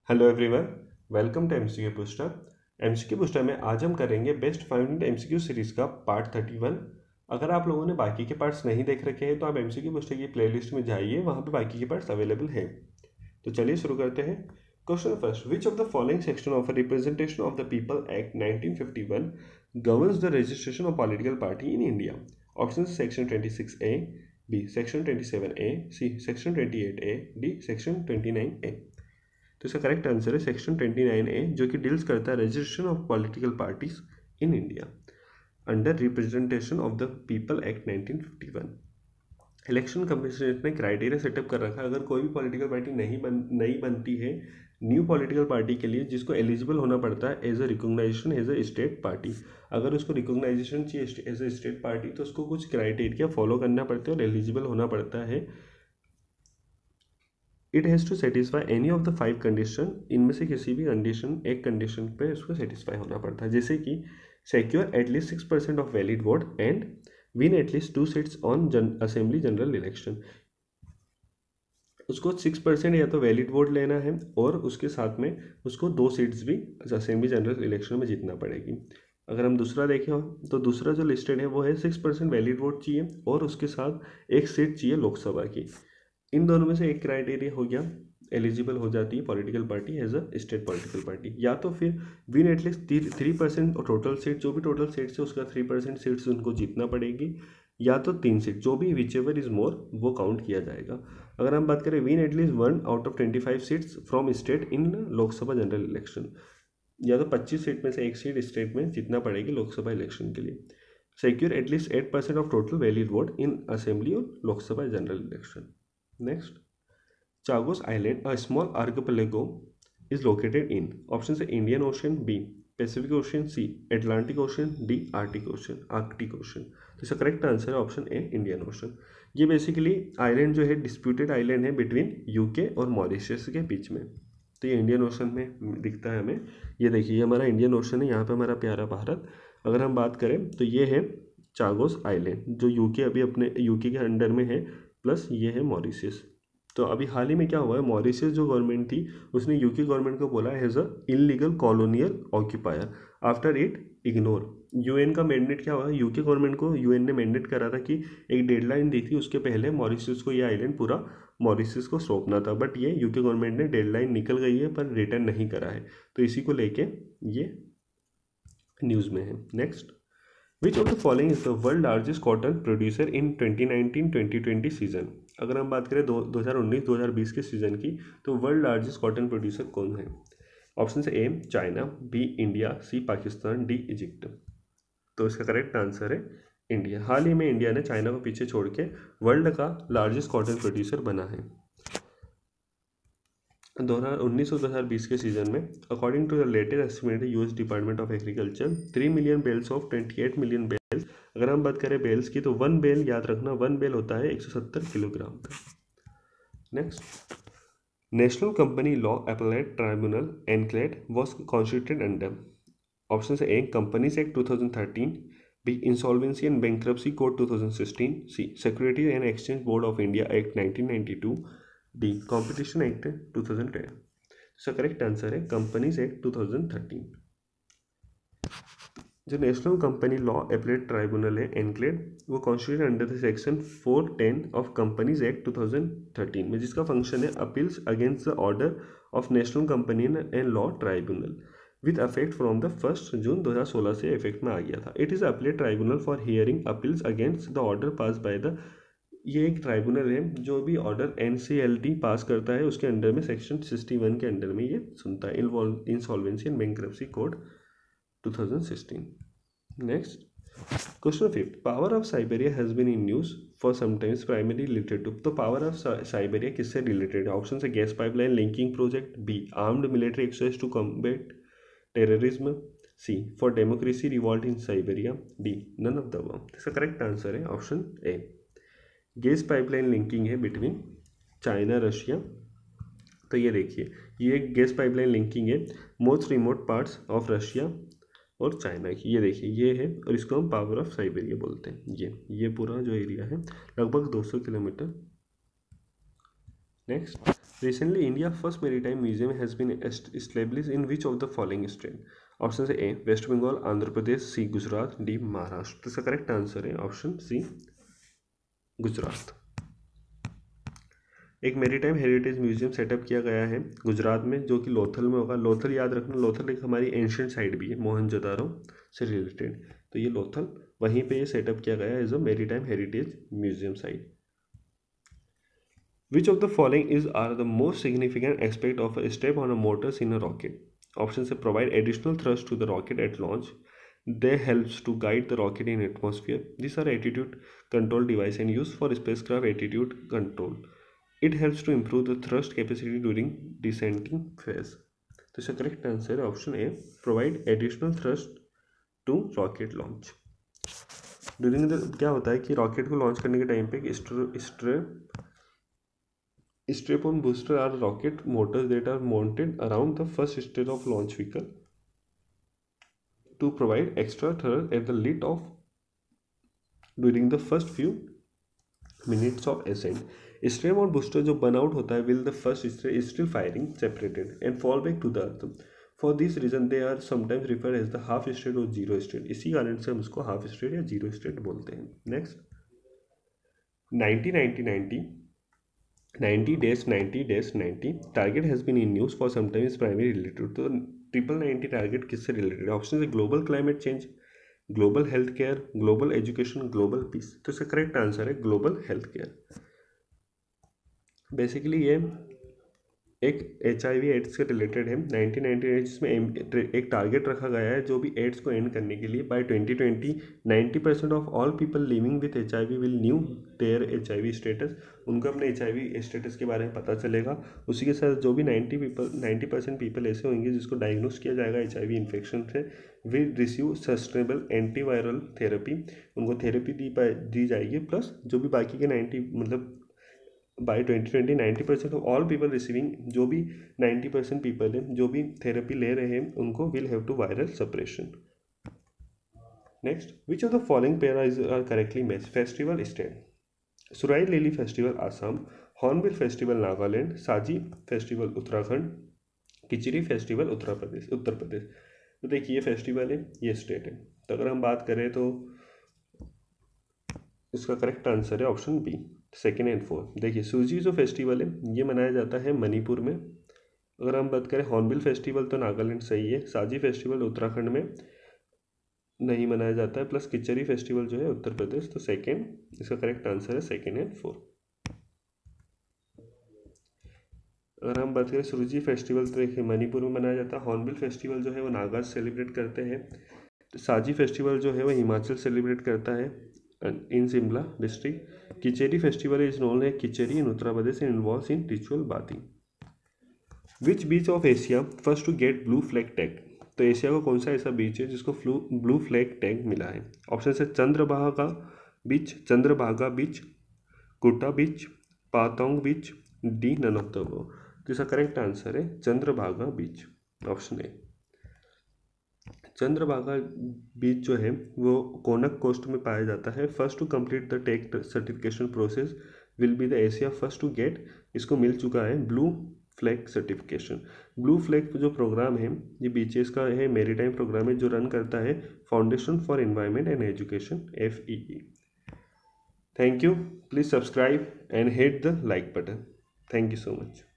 Hello everyone, welcome to MCQ booster. MCQ booster में आज हम करेंगे बेस्ट 500 एमसीक्यू सीरीज का पार्ट 31। अगर आप लोगों ने बाकी के पार्ट्स नहीं देख रखे हैं तो आप एमसीक्यू बूस्टर की प्लेलिस्ट में जाइए, वहाँ पे बाकी के पार्ट्स अवेलेबल हैं। तो चलिए शुरू करते हैं। Question first, which of the following section of representation of the people act 1951 governs the registration of political party in India? Option section 26A, B section 27A, C section 28A, D section 29A। तो इसका correct answer है section 29A, जो कि deals करता है registration of political parties in India under representation of the people act 1951। Election commission ने criteria setup कर रखा है, अगर कोई भी पॉलिटिकल पार्टी नई बनती है न्यू पॉलिटिकल पार्टी के लिए, जिसको एलिजिबल होना पड़ता है as a recognisation as a state party. अगर उसको रिकॉग्नाइजेशन चाहिए एज अ स्टेट पार्टी तो उसको कुछ क्राइटेरिया फॉलो करना पड़ता है और एलिजिबल होना पड़ता है। It has to satisfy any of the 5 condition, इनमें से किसी भी कंडीशन, एक कंडीशन पे उसको सेटिस्फाई होना पड़ता है, जैसे कि secure at least 6% of valid vote and win at least 2 seats on assembly general election. उसको 6% या तो वैलिड वोट लेना है और उसके साथ में उसको 2 सीट्स भी असेंबली जनरल इलेक्शन में जीतना पड़ेगी। अगर हम दूसरा देखें तो दूसरा जो लिस्टेड है वो है 6% वैलिड वोट चाहिए और उसके साथ 1 सीट चाहिए लोकसभा की। इन दोनों में से एक क्राइटेरिया हो गया, एलिजिबल हो जाती है political party as a state political party. या तो फिर विन एटलीस्ट 3% टोटल सीट, जो भी टोटल सीट्स है उसका 3% सीट्स उनको जीतना पड़ेगी, या तो 3 सीट, जो भी विच एवर इज मोर वो काउंट किया जाएगा। अगर हम बात करें win at least 1 out of 25 seats from state in Lok Sabha general election, या तो 25 सीट में से एक सीट स्टेट में जीतना पड़ेगी लोकसभा इलेक्शन के लिए। Secure at least 8% of total valid vote in assembly और Lok Sabha general election. Next, Chagos Island, a small archipelago, is located in options A Indian Ocean, B Pacific Ocean, C Atlantic Ocean, D Arctic Ocean. तो इसका correct answer है option A Indian Ocean. ये basically island जो है disputed island है between UK और Mauritius के बीच में। तो ये इंडियन ओशन में दिखता है हमें। ये देखिए, ये हमारा इंडियन ओशन है, यहाँ पे हमारा प्यारा भारत। अगर हम बात करें तो ये है चागोस आइलैंड, जो यूके अभी अपने यूके के अंडर में है, प्लस ये है मॉरिशस। तो अभी हाल ही में क्या हुआ है, मॉरिशस जो गवर्नमेंट थी उसने यूके गवर्नमेंट को बोला as a illegal colonial occupier after it ignore. UN का मैंडेट क्या हुआ, यूके गवर्नमेंट को यूएन ने मैंडेट करा था कि एक डेडलाइन दी थी, उसके पहले मॉरिशस को ये आइलैंड पूरा मॉरिशस को सौंपना था, बट ये यूके गवर्नमेंट ने डेडलाइन निकल गई है पर रिटर्न नहीं करा है, तो इसी को लेके ये न्यूज़ में है। Next, which of the following is the world largest cotton producer in 2019-2020 season? अगर हम बात करें 2019-2020 के सीजन की, तो वर्ल्ड लार्जेस्ट कॉटन प्रोड्यूसर कौन है? ऑप्शन से A China, B India, C Pakistan, D Egypt. तो इसका करेक्ट आंसर है इंडिया। हाल ही में इंडिया ने चाइना को पीछे छोड़ के वर्ल्ड का लार्जेस्ट कॉटन प्रोड्यूसर बना है। 2019 और 2020 के सीजन में according to the latest estimate US department of agriculture 3 million bales of 28 million bales. अगर हम बात करें बेल्स की तो 1 बेल, याद रखना 1 बेल होता है 170 किलोग्राम का। Next, national company law appellate tribunal NCLAT was constituted under? Option से A companies act 2013, B insolvency and bankruptcy code 2016, C security and exchange board of India act 1992, D competition act 2010। इसका correct answer है companies act 2013। जो national company law appellate tribunal है NCLAT, वो constituted under the section 410 of companies act 2013 में, जिसका function है appeals against the order of national company and law tribunal with affect from the 1 June 2016 से effect में आ गया था। It is appellate tribunal for hearing appeals against the order pass by the, ये एक ट्राइब्यूनल है जो भी ऑर्डर एनसीएलटी पास करता है उसके अंडर में सेक्शन 61 के अंडर में ये सुनता है, insolvency and bankruptcy code 2016। Next, question 5, power of Siberia has been in news for sometimes primary related to. तो पावर ऑफ साइबेरिया किससे रिलेटेड है? ऑप्शन से gas pipeline linking project, B armed military exercise to combat terrorism, C for democracy revolt in Siberia, D none of the above. इसका correct answer है option A, gas pipeline linking है between China Russia. तो ये देखिए, ये एक gas pipeline linking है most remote parts of Russia और चाइना की। ये देखिए, ये है और इसको हम पावर ऑफ साइबेरिया बोलते हैं। ये पूरा जो एरिया है लगभग 200 kilometre. Next, recently India first maritime museum has been established in which of the following state? Option से A West Bengal, Andhra Pradesh, C Gujarat, D Maharashtra. तो इसका करेक्ट आंसर है ऑप्शन सी गुजरात। एक मेरीटाइम हेरिटेज म्यूजियम सेटअप किया गया है गुजरात में, जो कि लोथल में होगा। लोथल याद रखना, लोथल एक हमारी एंशियंट साइट भी है मोहनजोदारो से रिलेटेड। तो ये लोथल वहीं पे ये सेटअप किया गया है as a maritime heritage museum site. Which of the following are the most significant aspect of a step on a motors in a rocket? Option से provide additional thrust to the rocket at launch. They helps to guide the rocket in atmosphere. These are attitude control device and used for spacecraft attitude control. It helps to improve the thrust capacity during descending phase. तो इसका correct answer है option A provide additional thrust to rocket launch. During the क्या होता है कि rocket को launch करने के टाइम पे strap on booster are rocket motors that are mounted around the first stage of launch vehicle to provide extra thrust at the lid of during the first few minutes of ascent. Strap on booster जो burn out होता है will the first stage is still firing separated and fall back to the earth. For this reason they are sometimes referred as the half state or zero state. इसी कारण से हम इसको half state या zero state बोलते हैं। Next 90-90 target has been in news for some time is primary related. तो 90 target किससे रिलेटेड है? ऑप्शन है global climate change, global health care, global education, global peace. तो इसका करेक्ट आंसर है ग्लोबल हेल्थ केयर। बेसिकली ये एक HIV ads से रिलेटेड है 1998, जिसमें एक टारगेट रखा गया है जो भी एड्स को एंड करने के लिए by 2020 90% of all people living with HIV will knew their HIV status. उनको अपने HIV स्टेटस के बारे में पता चलेगा। उसी के साथ जो भी 90% पीपल ऐसे होंगे जिसको डायग्नोस किया जाएगा HIV इन्फेक्शन से, will receive sustainable antiviral therapy. उनको थेरेपी दी जाएगी, प्लस जो भी बाकी के 90 मतलब by 2020 90% of all people receiving, जो भी 90% पीपल हैं जो भी थेरेपी ले रहे हैं उनको will have to viral suppression. Next, which of the following pairs are correctly match? Festival state Shirui lily festival Assam, hornbill festival Nagaland, Saaji festival Uttarakhand, khichdi festival Uttar Pradesh. तो देखिए ये फेस्टिवल है, ये स्टेट है। तो अगर हम बात करें तो इसका करेक्ट आंसर है option B 2nd and 4th। देखिए सूजी जो फेस्टिवल है ये मनाया जाता है मणिपुर में। अगर हम बात करें हॉर्नबिल फेस्टिवल तो नागालैंड सही है, साजी फेस्टिवल उत्तराखंड में नहीं मनाया जाता है, प्लस किचरी फेस्टिवल जो है उत्तर प्रदेश। तो सेकेंड इसका करेक्ट आंसर है 2nd and 4th। अगर हम बात करें सूजी फेस्टिवल तो देखिए मणिपुर में मनाया जाता है, हॉर्नबिल फेस्टिवल जो है वो नागा सेलिब्रेट करते हैं, साजी फेस्टिवल जो है वो हिमाचल सेलिब्रेट करता है in Shimla district, khichdi festival is known है khichdi in Uttar Pradesh and involves in ritual bathing. Which beach of Asia first to get blue flag tag? तो एशिया का कौन सा ऐसा बीच है जिसको ब्लू फ्लैग टैग मिला है? ऑप्शन है Chandrabhaga beach, Kuta beach, Patong beach, D none of the above. तो इसका करेक्ट आंसर है Chandrabhaga beach, option A. Chandrabhaga beach जो है वो कोनक कोस्ट में पाया जाता है। First to complete the tech certification process will be the Asia first to get, इसको मिल चुका है blue flag certification. Blue flag जो प्रोग्राम है ये बीचेस का है, मेरीटाइम प्रोग्राम है जो रन करता है foundation for environment and education FEE। Thank you, please subscribe and hit the like button. Thank you so much.